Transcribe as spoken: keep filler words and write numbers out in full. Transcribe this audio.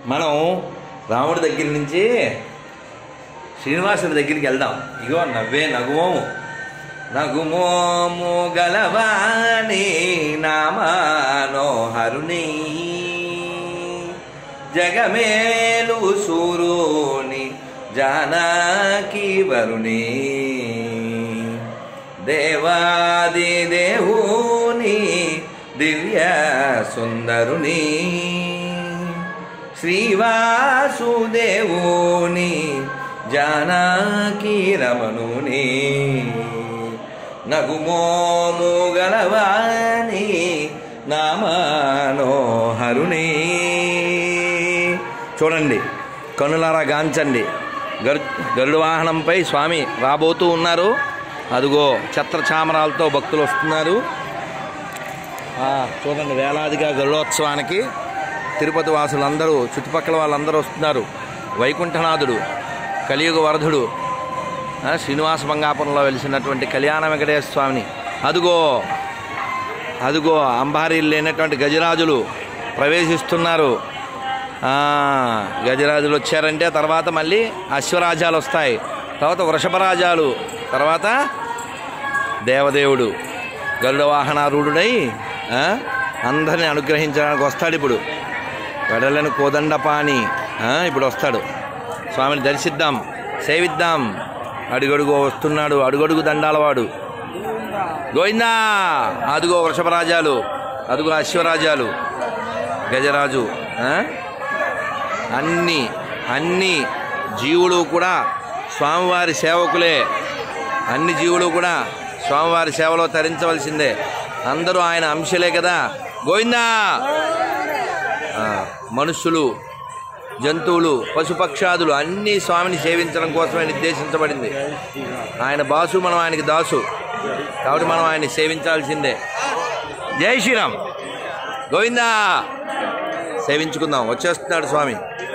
మనం రాముడి దగ్గర నుంచి శ్రీనివాసుడి దగ్గరికి వెళ్దాం. ఇగో నవ్వే నగుమోము నగుమోము గలవాణి నామానోహరుని జగమేలు సూరుని జానకి వరుని దేవాది దేవుని దివ్య సుందరుని శ్రీవాసుదేవుని జానకి రమణుని నగుమోము గలవాణి నామానోహరుని. చూడండి, కనులారా గాంచండి. గరు గరుడు వాహనంపై స్వామి రాబోతూ ఉన్నారు. అదిగో ఛత్రచామరాలతో భక్తులు వస్తున్నారు. చూడండి, వేలాదిగా గరుడోత్సవానికి తిరుపతి వాసులందరూ, చుట్టుపక్కల వాళ్ళందరూ వస్తున్నారు. వైకుంఠనాథుడు, కలియుగ వరధుడు, శ్రీనివాస మంగాపురంలో వెలిసినటువంటి కళ్యాణ వెంకటేశ్వర స్వామిని అదుగో అదుగో అంబారీలు లేనటువంటి గజరాజులు ప్రవేశిస్తున్నారు. గజరాజులు వచ్చారంటే తర్వాత మళ్ళీ అశ్వరాజాలు వస్తాయి, తర్వాత వృషభరాజాలు, తర్వాత దేవదేవుడు గరుడ వాహనారూఢుడై అందరిని అనుగ్రహించడానికి వస్తాడు. ఇప్పుడు వెడలను కోదండపాణి ఇప్పుడు వస్తాడు. స్వామిని దర్శిద్దాం, సేవిద్దాం. అడుగడుగు వస్తున్నాడు, అడుగడుగు దండాలవాడు గోవిందా. అదుగో వృషభరాజాలు, అదుగో అశ్వరాజాలు, గజరాజు. అన్ని అన్ని జీవులు కూడా స్వామివారి సేవకులే. అన్ని జీవులు కూడా స్వామివారి సేవలో తరించవలసిందే. అందరూ ఆయన అంశలే కదా. గోవిందా. మనుష్యులు, జంతువులు, పశుపక్షాదులు అన్నీ స్వామిని సేవించడం కోసమే నిర్దేశించబడింది. ఆయన బాసు, మనం ఆయనకి దాసు, కాబట్టి మనం ఆయన్ని సేవించాల్సిందే. జై శ్రీరామ్. గోవిందా. సేవించుకుందాం. వచ్చేస్తున్నాడు స్వామి.